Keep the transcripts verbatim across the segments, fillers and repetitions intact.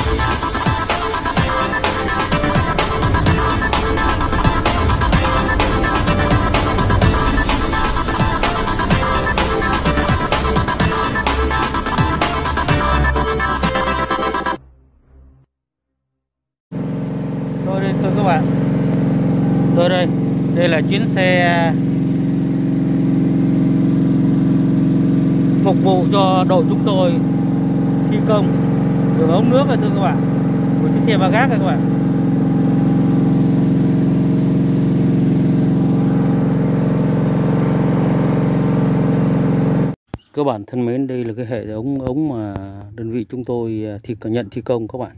Rồi đây thưa các bạn. Rồi đây, đây là chuyến xe phục vụ cho đội chúng tôi thi công đường ống nước này thưa các bạn, của chiếc xe ba gác này các bạn. Các bạn thân mến, đây là cái hệ thống ống mà đơn vị chúng tôi thi nhận thi công các bạn.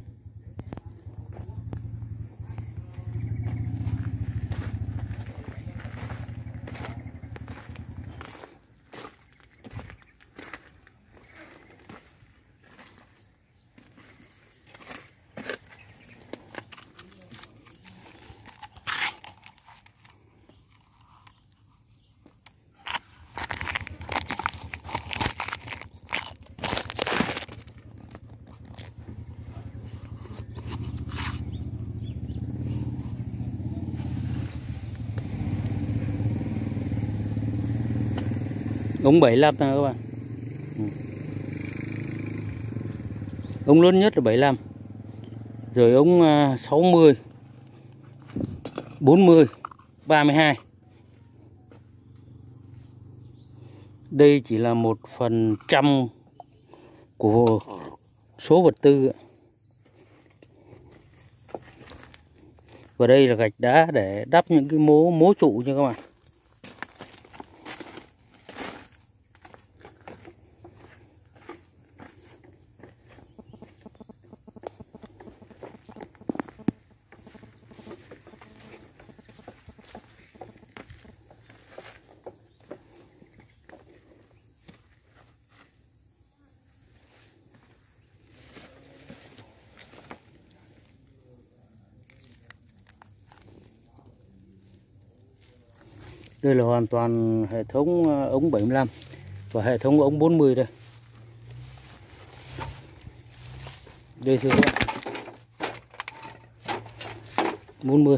Ống bảy mươi lăm nè các bạn. Ống lớn nhất là bảy mươi lăm. Rồi ống sáu mươi, bốn mươi, ba mươi hai. Đây chỉ là một phần trăm của số vật tư. Và đây là gạch đá để đắp những cái mố mố trụ nha các bạn. Đây là hoàn toàn hệ thống ống bảy mươi lăm và hệ thống ống bốn mươi đây. Đây thưa các bạn. bốn mươi.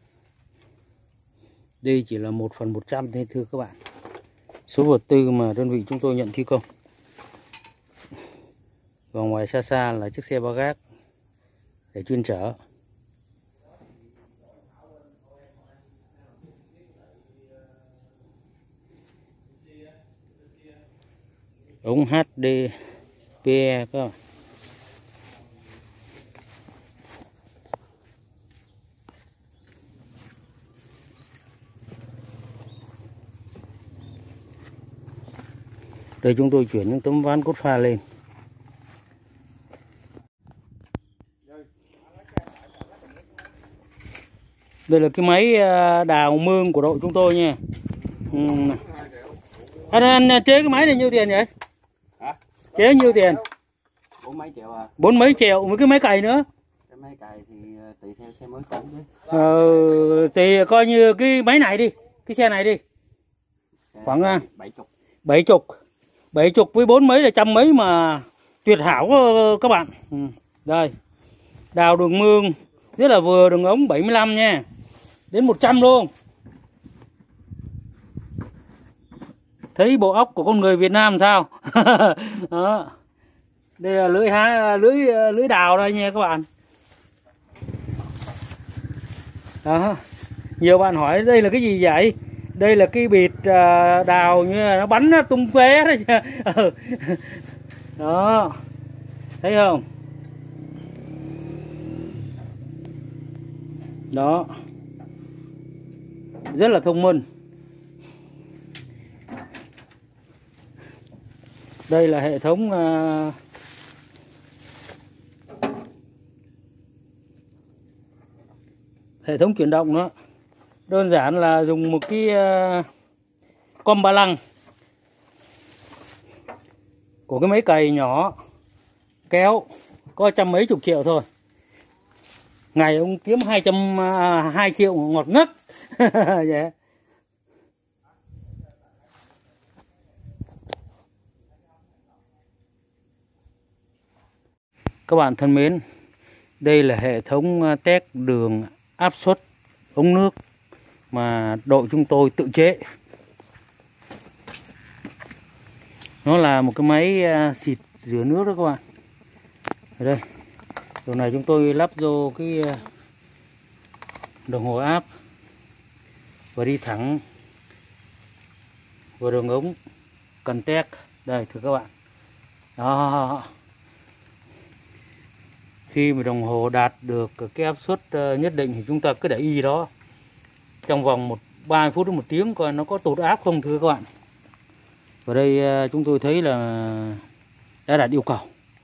Đây chỉ là một phần một trăm thôi thưa các bạn. Số vật tư mà đơn vị chúng tôi nhận thi công. Và ngoài xa xa là chiếc xe ba gác để chuyên chở. Ống hát đê pê các bạn. Đây chúng tôi chuyển những tấm ván cốt pha lên. Đây là cái máy đào mương của đội chúng tôi nha. Ừ. Anh, anh chế cái máy này nhiêu tiền vậy? Hả? Chế nhiêu tiền? Bốn mấy triệu à? Bốn mấy triệu với cái máy cày nữa. Cái máy cày thì tùy theo xe mới cũ chứ. Ờ, thì coi như cái máy này đi, cái xe này đi. Khoảng bảy chục. Bảy chục. Bảy chục với bốn mấy là trăm mấy mà tuyệt hảo các bạn. Ừ. Đây. Đào đường mương rất là vừa, đường ống bảy mươi lăm nha. Đến một trăm luôn. Thấy bộ óc của con người Việt Nam sao? Đó. Đây là lưỡi há lưỡi lưỡi đào đây nha các bạn. Đó. Nhiều bạn hỏi đây là cái gì vậy? Đây là cái bịt đào như là nó bắn nó tung tóe đấy nha. Đó. Thấy không? Đó. Rất là thông minh. Đây là hệ thống uh, hệ thống chuyển động đó. Đơn giản là dùng một cái uh, com ba lăng của cái máy cày nhỏ kéo, có trăm mấy chục triệu thôi. Ngày ông kiếm hai trăm hai triệu ngọt ngất. Vậy. Các Các bạn thân mến, đây là hệ thống test đường áp suất ống nước mà đội chúng tôi tự chế. Nó là một cái máy xịt rửa nước đó các bạn. Ở đây, đầu này chúng tôi lắp vô cái đồng hồ áp và đi thẳng vào đường ống cần test. Đây thưa các bạn. Đó. Khi mà đồng hồ đạt được cái áp suất nhất định thì chúng ta cứ để y đó trong vòng một ba mươi phút đến một tiếng coi nó có tụt áp không thưa các bạn. Và đây chúng tôi thấy là đã đạt yêu cầu.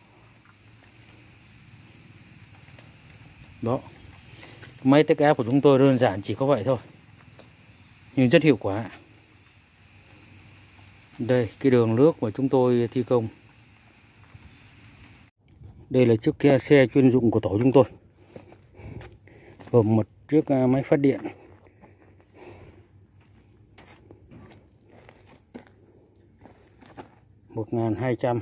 Đó. Máy test áp của chúng tôi đơn giản chỉ có vậy thôi, nhưng rất hiệu quả. Đây cái đường nước mà chúng tôi thi công. Đây là chiếc xe chuyên dụng của tổ chúng tôi, gồm một chiếc máy phát điện, một nghìn hai trăm,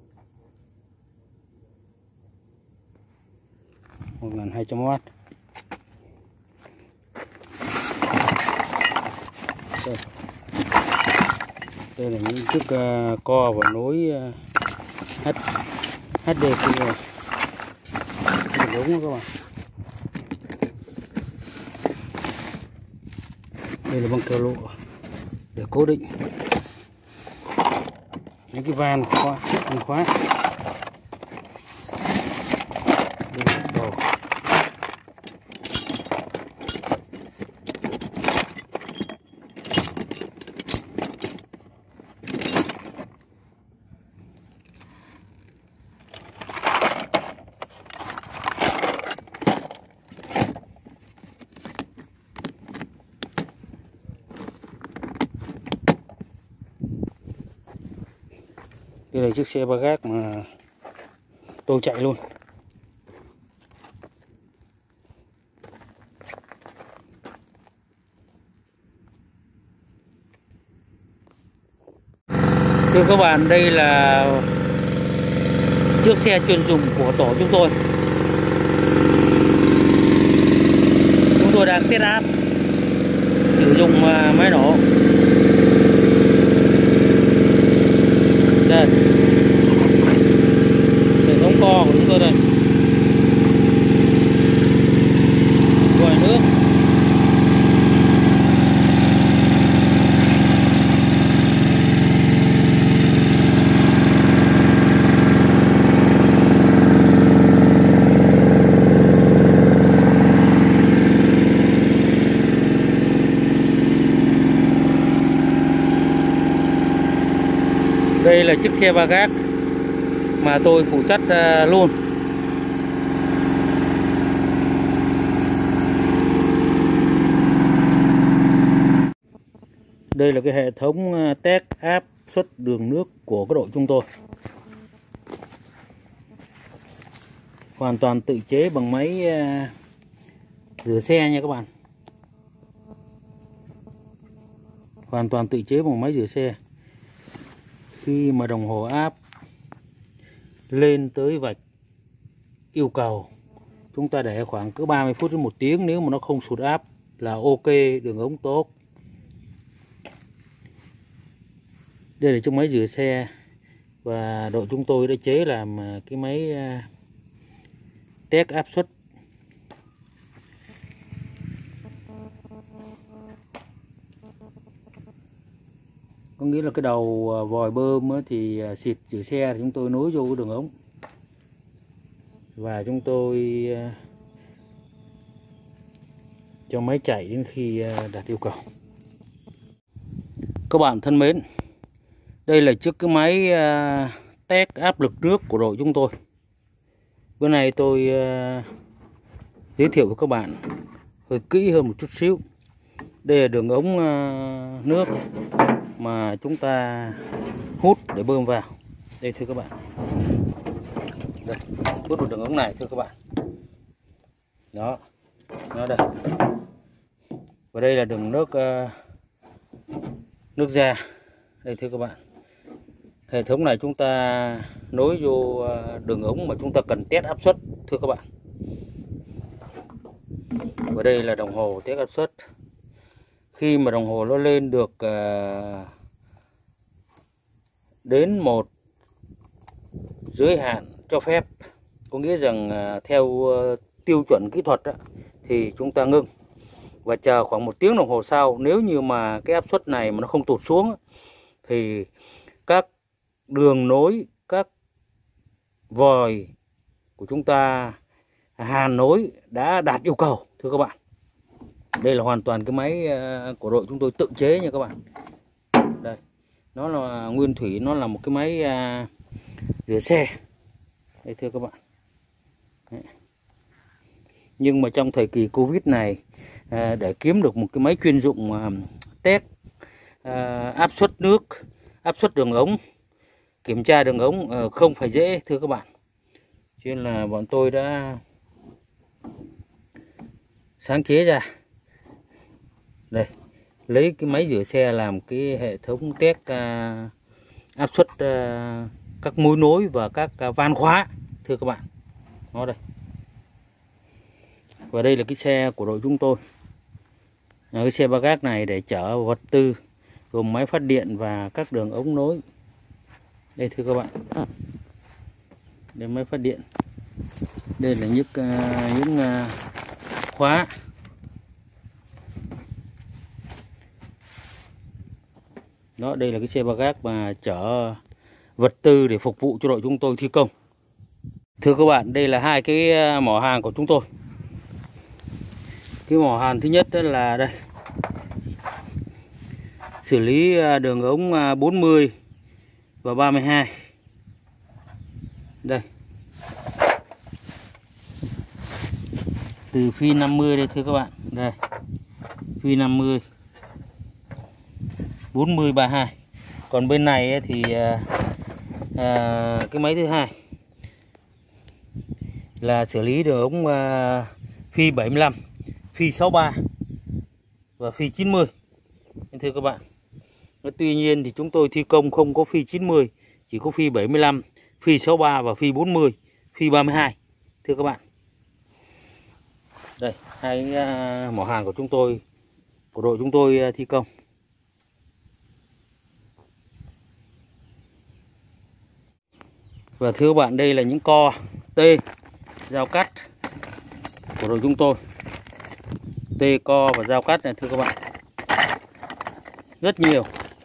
một nghìn hai trăm oát. Đây. Đây là những chiếc uh, co và nối uh, H, hát đê xê này. Đúng không các bạn? Đây là băng keo lộ để cố định những cái van khóa, van khóa. Đây là đầu. Đây là chiếc xe ba gác mà tôi chạy luôn. Thưa các bạn, đây là chiếc xe chuyên dụng của tổ chúng tôi. Chúng tôi đang test áp sử dụng máy nổ. Đây, hệ thống co của chúng tôi đây, vòi nước. Đây là chiếc xe ba gác mà tôi phụ trách uh, luôn. Đây là cái hệ thống test áp suất đường nước của cái đội chúng tôi. Hoàn toàn tự chế bằng máy uh, rửa xe nha các bạn. Hoàn toàn tự chế bằng máy rửa xe. Khi mà đồng hồ áp lên tới vạch yêu cầu, chúng ta để khoảng cứ ba mươi phút đến một tiếng, nếu mà nó không sụt áp là ok, đường ống tốt. Đây là chiếc máy rửa xe và đội chúng tôi đã chế làm cái máy test áp suất. Có nghĩa là cái đầu vòi bơm thì xịt rửa xe thì chúng tôi nối vô cái đường ống và chúng tôi cho máy chạy đến khi đạt yêu cầu. Các bạn thân mến, đây là chiếc cái máy test áp lực nước của đội chúng tôi. Bữa nay tôi giới thiệu với các bạn hơi kỹ hơn một chút xíu. Đây là đường ống nước mà chúng ta hút để bơm vào. Đây thưa các bạn. Đây, hút vào đường ống này thưa các bạn. Đó. Nó đây. Và đây là đường nước uh, nước ra. Đây thưa các bạn. Hệ thống này chúng ta nối vô đường ống mà chúng ta cần test áp suất thưa các bạn. Và đây là đồng hồ test áp suất. Khi mà đồng hồ nó lên được đến một giới hạn cho phép, có nghĩa rằng theo tiêu chuẩn kỹ thuật đó, thì chúng ta ngưng và chờ khoảng một tiếng đồng hồ sau. Nếu như mà cái áp suất này mà nó không tụt xuống thì các đường nối, các vòi của chúng ta hàn nối đã đạt yêu cầu thưa các bạn. Đây là hoàn toàn cái máy của đội chúng tôi tự chế nha các bạn. Đây, nó là nguyên thủy, nó là một cái máy rửa xe đây thưa các bạn. Đấy. Nhưng mà trong thời kỳ Covid này, để kiếm được một cái máy chuyên dụng test áp suất nước, áp suất đường ống, kiểm tra đường ống không phải dễ thưa các bạn. Cho nên là bọn tôi đã sáng chế ra đây, lấy cái máy rửa xe làm cái hệ thống test áp suất các mối nối và các van khóa thưa các bạn. Nó đây. Và đây là cái xe của đội chúng tôi. Cái xe ba gác này để chở vật tư gồm máy phát điện và các đường ống nối. Đây thưa các bạn. Đây máy phát điện. Đây là những những khóa. Đó, đây là cái xe ba gác mà chở vật tư để phục vụ cho đội chúng tôi thi công. Thưa các bạn, đây là hai cái mỏ hàng của chúng tôi. Cái mỏ hàn thứ nhất là đây, xử lý đường ống bốn mươi và ba mươi hai. Đây, từ phi năm mươi đây thưa các bạn. Đây, phi năm mươi, bốn mươi, ba mươi hai. Còn bên này thì à, cái máy thứ hai là xử lý đường ống à, phi bảy mươi lăm, phi sáu mươi ba và phi chín mươi. Thưa các bạn, tuy nhiên thì chúng tôi thi công không có phi chín mươi, chỉ có phi bảy mươi lăm, phi sáu mươi ba và phi bốn mươi, phi ba mươi hai. Thưa các bạn, đây hai uh, mỏ hàng của chúng tôi, của đội chúng tôi uh, thi công. Và thưa các bạn, đây là những co T dao cắt của đội chúng tôi. T co và dao cắt này thưa các bạn, rất nhiều.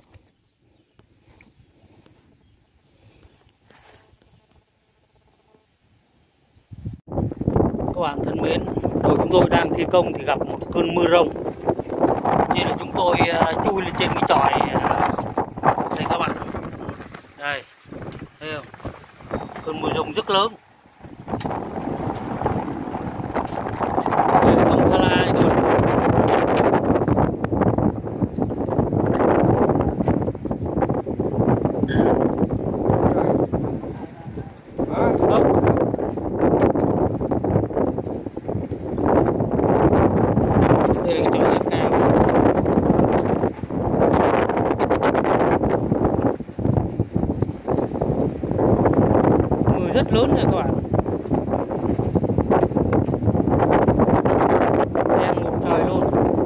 Các bạn thân mến, đội chúng tôi đang thi công thì gặp một cơn mưa rông, nên là chúng tôi uh, chui lên trên cái chòi uh, đây các bạn. Đây, thấy không? Cơn mưa rông rất lớn. Đây là sông Sa La các bạn. Rất lớn này các bạn, đen một trời luôn.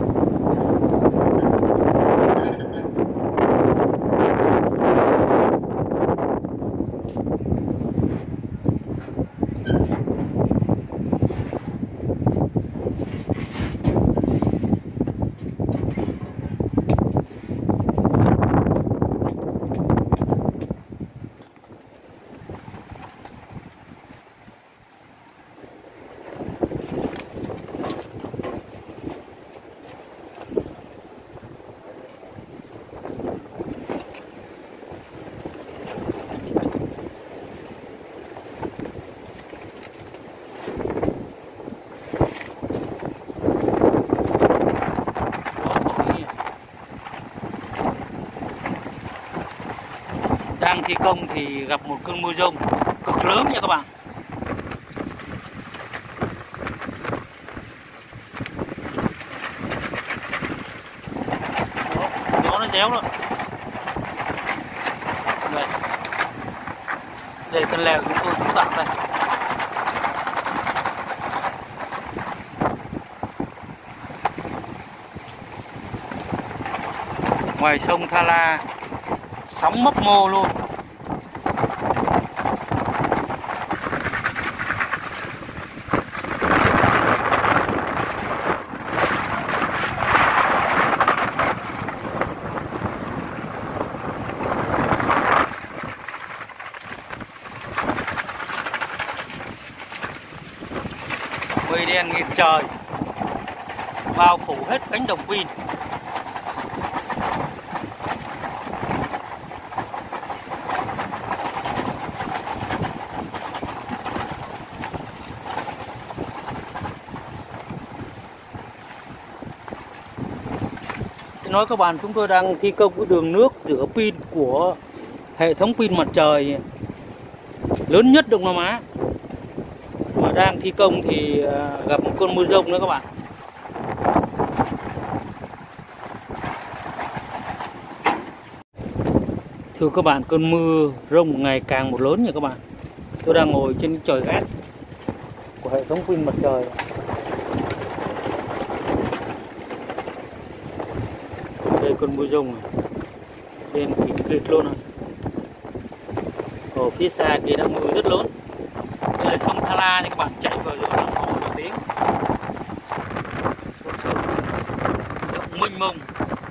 Đang thi công thì gặp một cơn mưa rông cực lớn nha các bạn. Đó, gió nó réo rồi. Đây. Chân lèo chúng tôi cũng tặng đây. Ngoài sông Tha La sóng mấp mô luôn. Mây đen nghịt trời bao phủ hết cánh đồng pin. Nói các bạn, chúng tôi đang thi công cái đường nước giữa pin của hệ thống pin mặt trời lớn nhất Đông Nam Á, mà đang thi công thì gặp một cơn mưa rông nữa các bạn. Thưa các bạn, cơn mưa rông ngày càng một lớn nha các bạn. Tôi đang ngồi trên cái chòi gác của hệ thống pin mặt trời. Đây con mưa rông này, lên kịt kịt luôn rồi. Ở phía xa kia đang mưa rất lớn. Đây là sông Tha La nha các bạn, chạy vào rồi đồng hồ một tiếng. Con sông rộng mênh mông.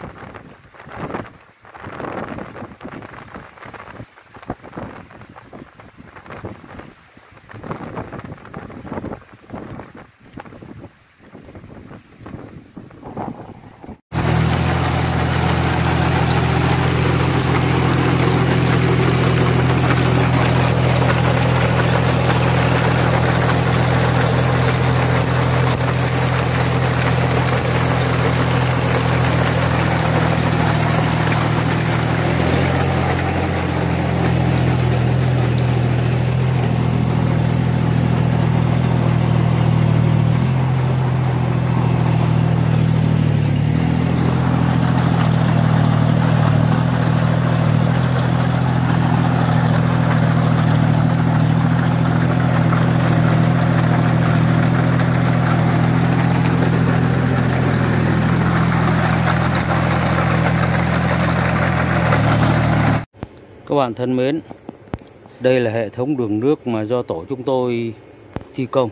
Các bạn thân mến, đây là hệ thống đường nước mà do tổ chúng tôi thi công.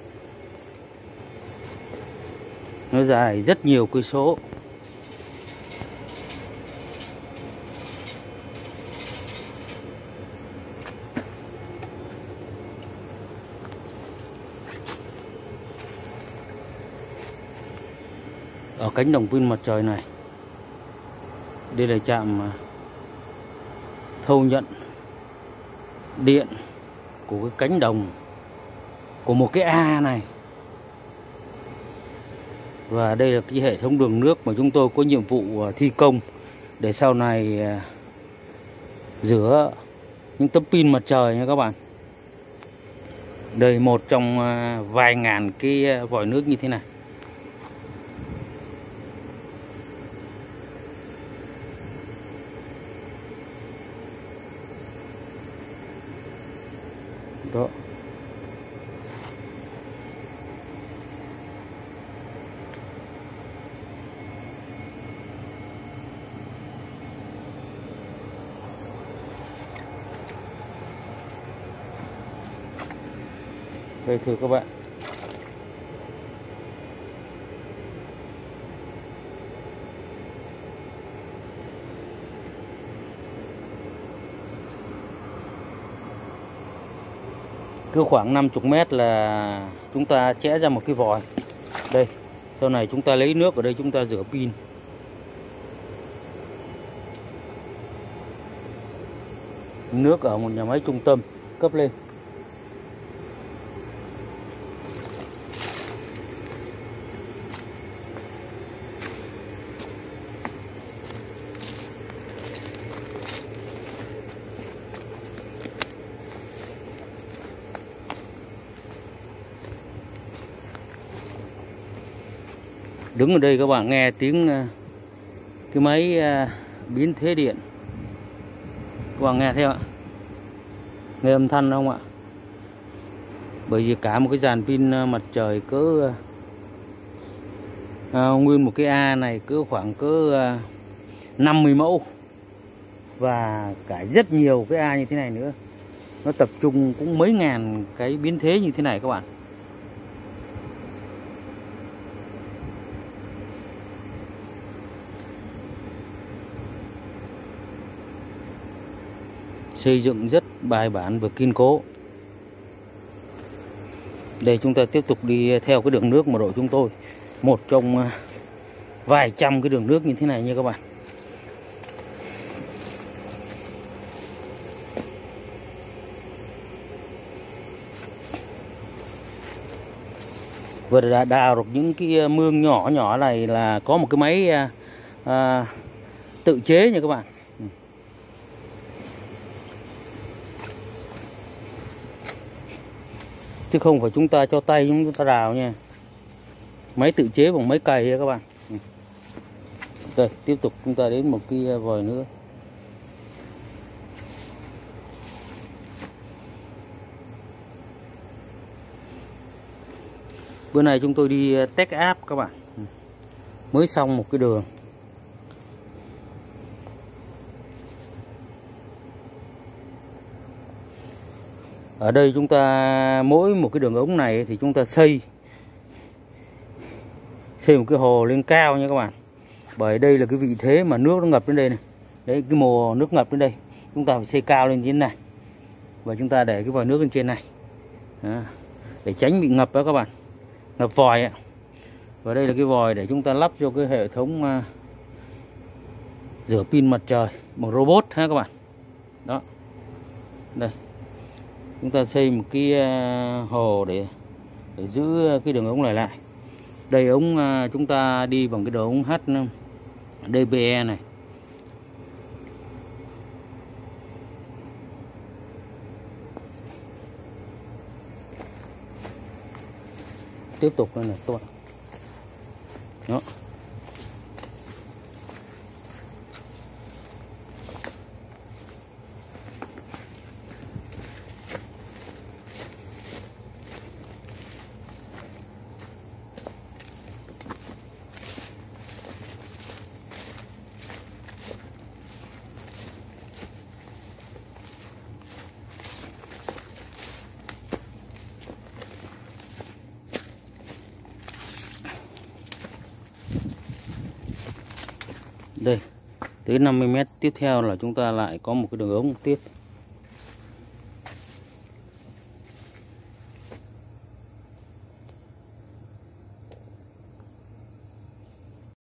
Nó dài rất nhiều cây số. Ở cánh đồng pin mặt trời này, đây là trạm thâu nhận điện của cái cánh đồng của một cái A này. Và đây là cái hệ thống đường nước mà chúng tôi có nhiệm vụ thi công để sau này rửa những tấm pin mặt trời nha các bạn. Đây một trong vài ngàn cái vòi nước như thế này. Đó. Đây thưa các bạn, cứ khoảng năm mươi mét là chúng ta chẽ ra một cái vòi. Đây, sau này chúng ta lấy nước ở đây chúng ta rửa pin. Nước ở một nhà máy trung tâm cấp lên. Đứng ở đây các bạn nghe tiếng cái máy biến thế điện. Các bạn nghe theo ạ. Nghe âm thanh không ạ? Bởi vì cả một cái dàn pin mặt trời cỡ à, nguyên một cái A này cỡ khoảng cỡ à, năm mươi mẫu, và cả rất nhiều cái A như thế này nữa, nó tập trung cũng mấy ngàn cái biến thế như thế này các bạn. Xây dựng rất bài bản và kiên cố. Đây chúng ta tiếp tục đi theo cái đường nước mà đội chúng tôi, một trong vài trăm cái đường nước như thế này nha các bạn. Vừa đã đào được những cái mương nhỏ nhỏ này là có một cái máy à, à, tự chế nha các bạn. Chứ không phải chúng ta cho tay chúng ta đào nha. Máy tự chế bằng máy cày nha các bạn. Rồi tiếp tục chúng ta đến một cái vòi nữa. Bữa nay chúng tôi đi test áp các bạn. Mới xong một cái đường. Ở đây chúng ta mỗi một cái đường ống này thì chúng ta xây xây một cái hồ lên cao nha các bạn. Bởi đây là cái vị thế mà nước nó ngập đến đây này. Đấy, cái mùa nước ngập đến đây, chúng ta phải xây cao lên như thế này. Và chúng ta để cái vòi nước lên trên này. Đó, để tránh bị ngập đó các bạn. Ngập vòi ạ. Và đây là cái vòi để chúng ta lắp cho cái hệ thống uh, rửa pin mặt trời bằng robot ha các bạn. Đó. Đây. Chúng ta xây một cái uh, hồ để để giữ cái đường ống này lại. Đây ống uh, chúng ta đi bằng cái đường ống hát đê pê e này. Tiếp tục đây này các bạn. Đó. Đây, tới năm mươi mét tiếp theo là chúng ta lại có một cái đường ống tiếp.